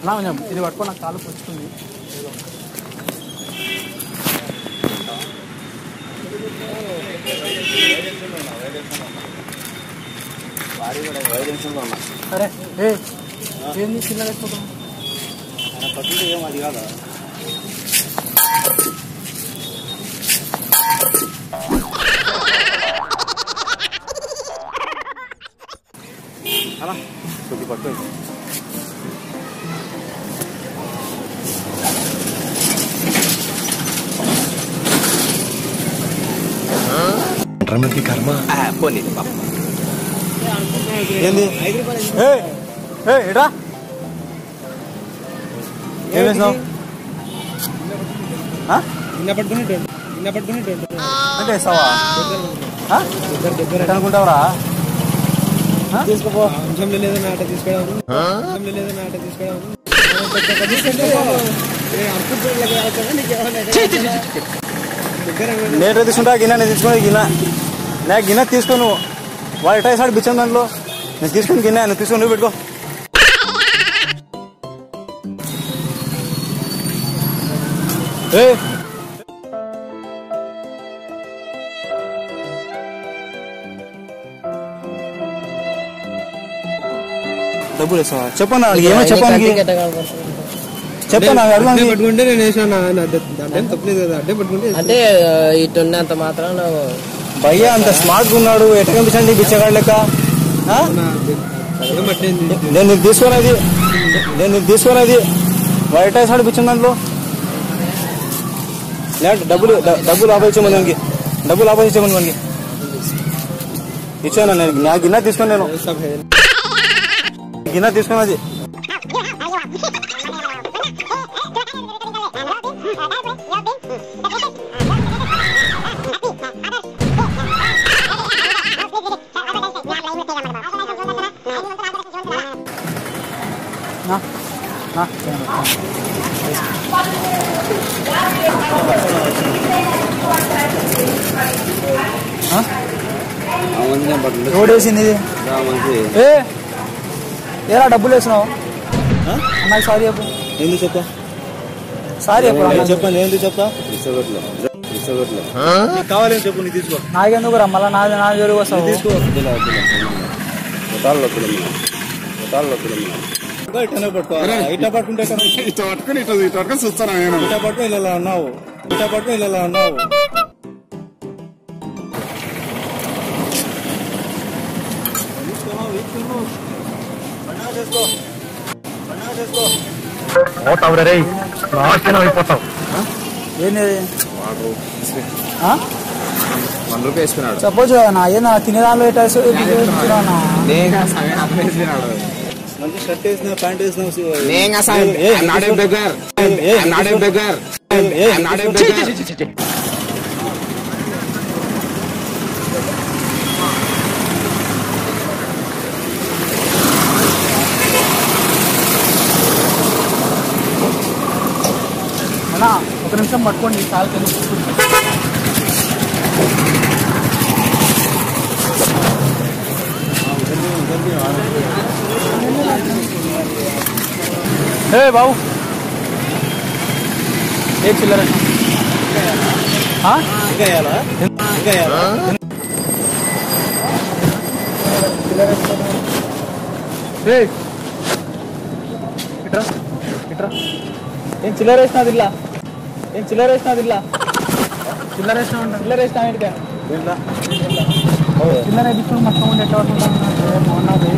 ఇది పట్టుకో, నాకు కాలు పుచ్చుకుంది. సరే ఏంది చిన్న వేసుకుంటాం పట్టు ఏం అది కాదా అలా కొద్ది పట్టు కర్మ పోనీ ఏంది ఎడా ఏం వేసినావు అంటే వేస్తావా అనుకుంటావరా తీసుకోపో అంశంలో లేదని ఆట తీసుకెళ్ళాను నేట తీసుకుంటా గిన్నె నేను తీసుకునే గిన్నె నాకు గిన్నె తీసుకోను వాడు ఎట్లా వేసాడు బిచ్చం దాంట్లో నేను తీసుకుని గిన్నె నువ్వు తీసుకొని నువ్వు పెట్టుకో డబ్బులు వేస్తావా చెప్పన్నా ఏమో చెప్పాను చెప్పాను పట్టుకుంటే నేను వేసాను తప్పలేదు కదా అడ్డే పట్టుకుంటే అంటే ఇటున్నంత మాత్రం భయ్యా అంత స్మార్ట్ గా ఉన్నాడు ఎట్లా కనిపించండి బిచ్చగాడు లెక్క నేను తీసుకునేది వాడు ఎట్లా వేసాడు బిచ్చం దాంట్లో డబ్బులు ఆపేయమని మనకి డబ్బులు ఆపేయమని మనకి ఇచ్చాను నేను నా గిన్నె తీసుకొని నేను గిన్నె తీసుకున్నది ఓడేసింది ఏరా డబ్బులు వేసినావు అన్నకి సారీ చెప్పు ఎందుకు చెప్పా సారీ చెప్పండి ఎందుకు చెప్పా కావాలని చెప్పు నీ తీసుకో నాకెందుకు రా మళ్ళీ నా జరుగు వస్తావు తీసుకో ఇట్లా పట్టుకుంటే చూస్తాను ఇట్లా పట్టుకుని ఇలా అన్నావు అయిపోతావు ఏంది ₹1 వేసుకున్నాడు సపోజ్ ఏనా తినేదానిలో మంచి షర్ట్ వేసిన ప్యాంట్ వేసిన ఒక నిమిషం పట్టుకోండి చాలా బాబు ఏ చిల్లర ఏం చిల్లర వేసినది ఇలా చిల్లర వేసినా ఇంటికా చిల్లర తీసుకుని మొత్తం ఉండి ఎట్లా పడుతుంటాను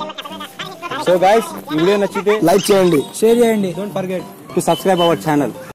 సో గైస్ ఈ వీడియో నచ్చితే లైక్ చేయండి, షేర్ చేయండి. Don't forget to subscribe our channel.